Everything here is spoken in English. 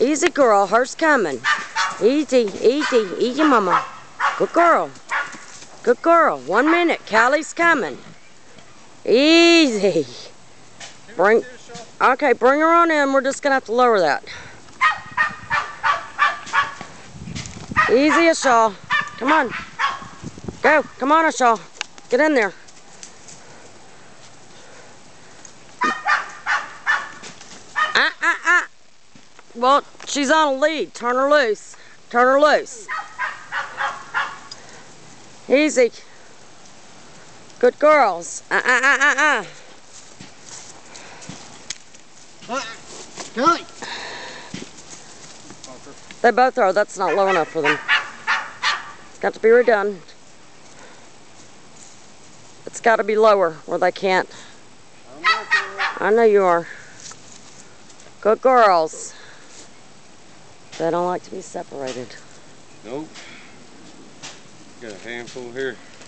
Easy, girl. Her's coming. Easy, easy, easy, mama. Good girl. Good girl. 1 minute. Callie's coming. Easy. Okay, bring her on in. We're just going to have to lower that. Easy, Ashal. Come on. Go. Come on, Ashal. Get in there. Well, she's on a lead. Turn her loose. Turn her loose. Easy. Good girls. Kelly. They both are. That's not low enough for them. It's got to be redone. It's got to be lower where they can't. I know you are. Good girls. They don't like to be separated. Nope. Got a handful here.